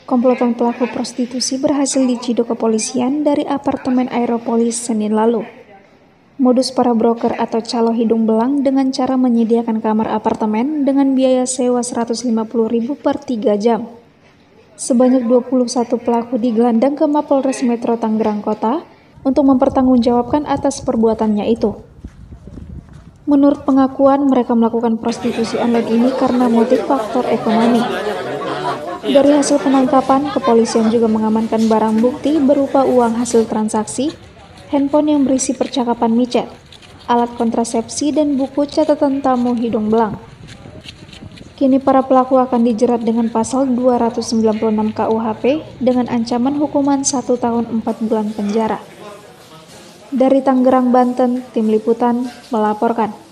Komplotan pelaku prostitusi berhasil diciduk kepolisian dari apartemen Aeropolis Senin lalu. Modus para broker atau calo hidung belang dengan cara menyediakan kamar apartemen dengan biaya sewa Rp150.000 per 3 jam. Sebanyak 21 pelaku digelandang ke Mapolres Metro Tangerang Kota untuk mempertanggungjawabkan atas perbuatannya itu. Menurut pengakuan, mereka melakukan prostitusi online ini karena motif faktor ekonomi. Dari hasil penangkapan, kepolisian juga mengamankan barang bukti berupa uang hasil transaksi, handphone yang berisi percakapan micet, alat kontrasepsi, dan buku catatan tamu hidung belang. Kini para pelaku akan dijerat dengan pasal 296 KUHP dengan ancaman hukuman 1 tahun 4 bulan penjara. Dari Tangerang, Banten, Tim Liputan melaporkan.